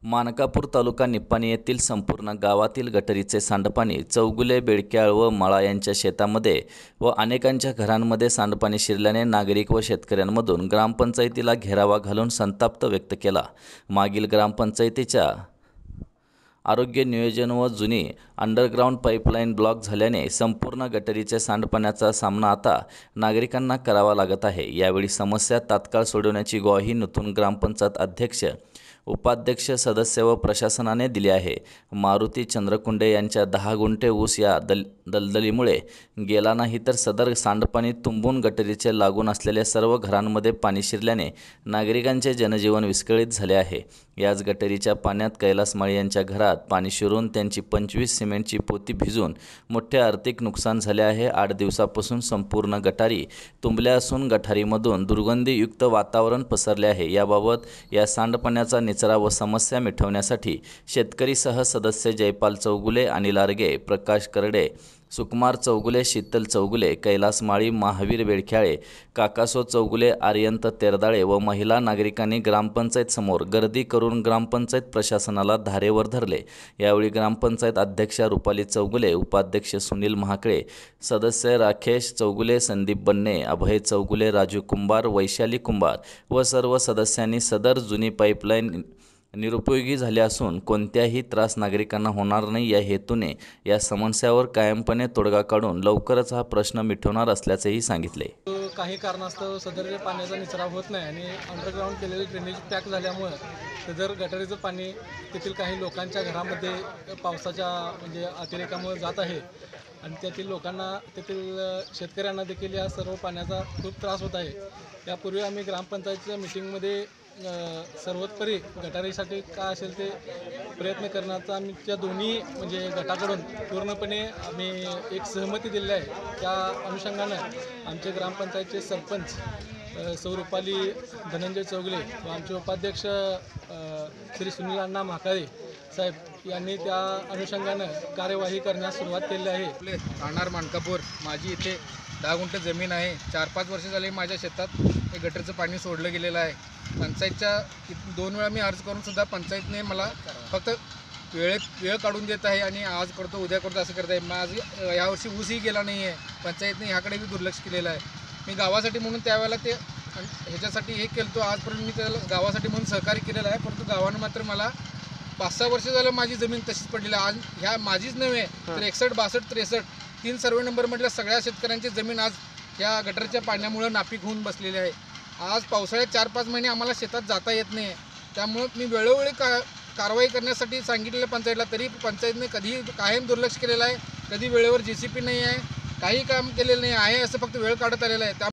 मानकापूर तालुका निपाणी येथील संपूर्ण गावातील गटरीचे सांडपाणी चौगुले, बेडक्याळ व मळा यांच्या शेतामध्ये व अनेकांच्या घरांमध्ये सांडपाणी शिरल्याने नागरिक व शेतकऱ्यांमधून ग्रामपंचायतीला घेरावा घालून संताप व्यक्त केला। मागील ग्रामपंचायतीच्या आरोग्य नियोजन व जुनी अंडरग्राउंड पाईपलाईन ब्लॉक झाल्याने संपूर्ण गटरीच्या सांडपाण्याचा सामना आता नागरिकांना करावा लागत आहे। यावेळी समस्या तात्काळ सोडवण्याची ग्वाही नूतन ग्रामपंचायत अध्यक्ष, उपाध्यक्ष, सदस्य व प्रशासनाने दिली आहे। मारुती चंद्रकुंडे यांच्या 10 गुंठे ऊस या दलदलीमुळे गेला नाही, तर सदर सांडपाणी तुंबून गटरीचे लागून असलेल्या सर्व घरांमध्ये पाणी शिरल्याने नागरिकांचे जनजीवन विस्कळीत झाले आहे। याच गटरीच्या पाण्यात कैलास माळी यांच्या घरात पाणी शिरून त्यांची 25 सिमेंटची पोती भिजून मोठे आर्थिक नुकसान झाले आहे। 8 दिवसापासून संपूर्ण गटारी तुंबल्या असून गटारीमधून दुर्गंधीयुक्त वातावरण पसरले आहे। याबाबत या सांडपाण्याचा निचरा व समस्या मिटवण्यासाठी शेतकरीसह सदस्य जयपाल चौगुले, अनिल आर्गे, प्रकाश करडे, सुकुमार चौगुले, शीतल चौगुले, कैलास माळी, महावीर बेडक्याळे, काकासो चौगुले, आर्यंत तेरदाळे व महिला नागरिकांनी ग्रामपंचायत समोर गर्दी करून ग्रामपंचायत प्रशासनाला धारेवर धरले। यावेळी ग्रामपंचायत अध्यक्षा रुपाली चौगुले, उपाध्यक्ष सुनील महाकळे, सदस्य राकेश चौगुले, संदीप बन्ने, अभय चौगुले, राजू कुंभार, वैशाली कुंभार व सर्व सदस्यांनी सदर जुनी पाईपलाईन निरुपयोगी झाले असून कोणत्याही त्रास नागरिकांना होणार नाही या हेतूने या समस्यावर कायमपणे तोडगा काढून लवकरच हा प्रश्न मिटवणार असल्याचेही सांगितले। काही कारणास्तव सदर पाण्याचा निचरा होत नाही आणि अंडरग्राउंड केलेले ड्रेनेज पॅक झाल्यामुळे सदर गटारीचं पाणी तेथील काही लोकांच्या घरामध्ये पावसाच्या अतिरेकामुळे जात आहे आणि तेथील लोकांना, तेथील शेतकऱ्यांना देखील या सर्व पाण्याचा खूप त्रास होत आहे। यापूर्वी आम्ही ग्रामपंचायतीच्या मीटिंगमध्ये सर्वोत्तरी गटारीसाठी काय असेल ते प्रयत्न करण्याचा आमच्या दोन्ही गटाकडून पूर्णपणे आम्ही एक सहमती दिली आहे। त्या अनुषंगानं आमचे ग्रामपंचायतचे सरपंच सौ रुपाली धनंजय चौगुले व आमचे उपाध्यक्ष श्री सुनील अण्णा महाकाळे साहेब यांनी त्या अनुषंगानं कार्यवाही करण्यास सुरुवात केली आहे। राहणार मानकापूर, माझी इथे 10 गुंठे जमीन आहे। 4-5 वर्ष झाले माझ्या शेतात हे गटरचं पाणी सोडलं गेलेलं आहे। पंचायतच्या 2 वेळा मी अर्ज करून सुद्धा पंचायतने मला फक्त वेळ काढून देत आहे आणि आज करतो उद्या करतो असं करत आहे। माझी यावर्षी ऊसही गेला नाही आहे। पंचायतने ह्याकडे दुर्लक्ष केलेलं आहे। मी गावासाठी म्हणून त्यावेळेला ते ह्याच्यासाठी हे केलं, आजपर्यंत मी त्याला गावासाठी म्हणून सहकार्य केलेलं आहे, परंतु गावानं मात्र मला 5-6 वर्ष झालं माझी जमीन तशीच पडलेली आहे। आज ह्या माझीच नव्हे तर 61, 62, 63 3 सर्वे नंबरमधल्या सगळ्या शेतकऱ्यांची जमीन आज या गटरच्या पाण्यामुळे नापीक होऊन बसलेली आहे। आज पावसाळ्यात 4-5 महिने आम्हाला शेतात जाता येत नाही, त्यामुळे मी वेळोवेळी कारवाई करण्यासाठी सांगितलेलं पंचायतला, तरी पंचायतने कधी कायम दुर्लक्ष केलेलं आहे। कधी वेळेवर JCP नाही आहे, काही काम केलेलं नाही आहे, असं फक्त वेळ काढत आलेलं आहे।